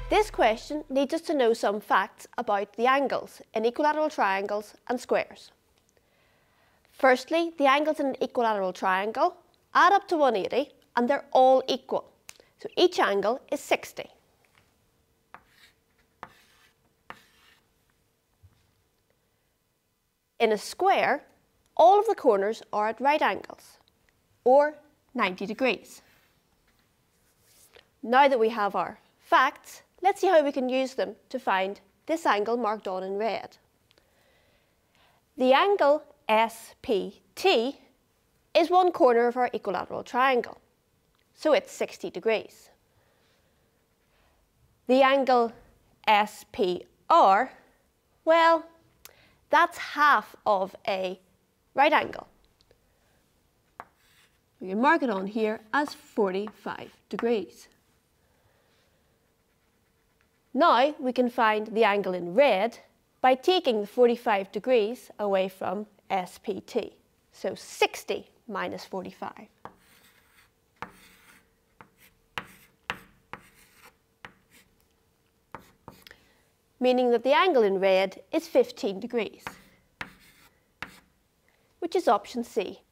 This question needs us to know some facts about the angles in equilateral triangles and squares. Firstly, the angles in an equilateral triangle add up to 180 and they're all equal. So each angle is 60. In a square, all of the corners are at right angles, or 90 degrees. Now that we have our facts, let's see how we can use them to find this angle marked on in red. The angle SPT is one corner of our equilateral triangle, so it's 60 degrees. The angle SPR, well, that's half of a right angle. We can mark it on here as 45 degrees. Now we can find the angle in red by taking the 45 degrees away from SPT. So 60 minus 45. Meaning that the angle in red is 15 degrees, which is option C.